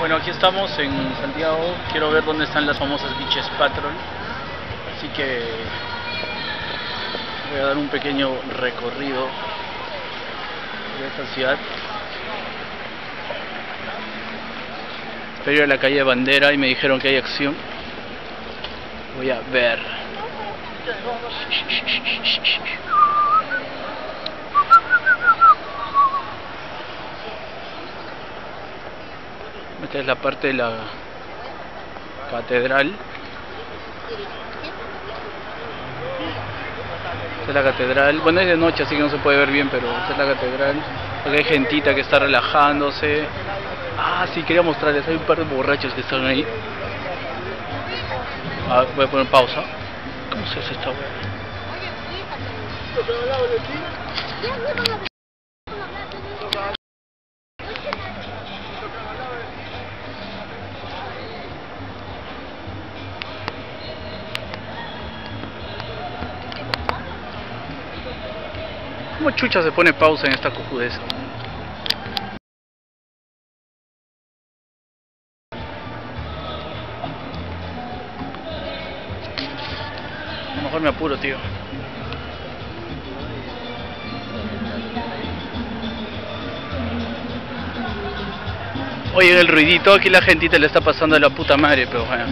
Bueno, aquí estamos en Santiago. Quiero ver dónde están las famosas Beaches Patrol. Así que voy a dar un pequeño recorrido de esta ciudad. Estoy en la calle Bandera y me dijeron que hay acción. Voy a ver. Esta es la parte de la catedral. Esta es la catedral. Bueno, es de noche, así que no se puede ver bien, pero esta es la catedral. Aquí hay gentita que está relajándose. Ah, sí, quería mostrarles. Hay un par de borrachos que están ahí. Voy a poner pausa. ¿Cómo se hace esta wea? ¿Cómo chucha se pone pausa en esta cojudeza? A lo mejor me apuro, tío. Oye, el ruidito, aquí la gentita le está pasando de la puta madre, pero bueno.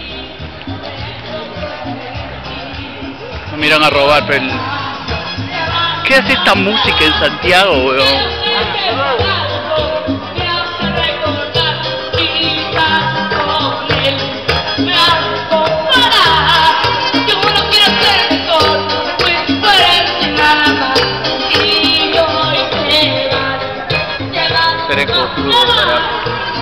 No miran a robar, pero ¿qué hace esta música en Santiago, weón? Sereco, crudo, carajo.